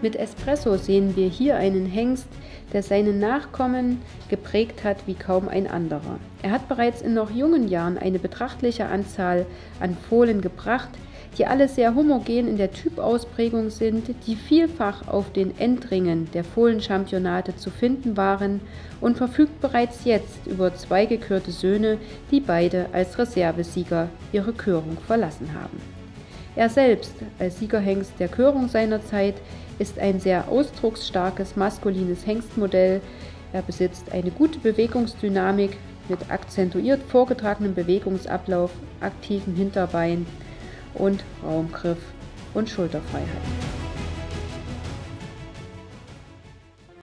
Mit Espresso sehen wir hier einen Hengst, der seine Nachkommen geprägt hat wie kaum ein anderer. Er hat bereits in noch jungen Jahren eine betrachtliche Anzahl an Fohlen gebracht, die alle sehr homogen in der Typausprägung sind, die vielfach auf den Endringen der Fohlenchampionate zu finden waren und verfügt bereits jetzt über 2 gekürte Söhne, die beide als Reservesieger ihre Körung verlassen haben. Er selbst, als Siegerhengst der Körung seiner Zeit, ist ein sehr ausdrucksstarkes maskulines Hengstmodell. Er besitzt eine gute Bewegungsdynamik mit akzentuiert vorgetragenem Bewegungsablauf, aktivem Hinterbein und Raumgriff und Schulterfreiheit.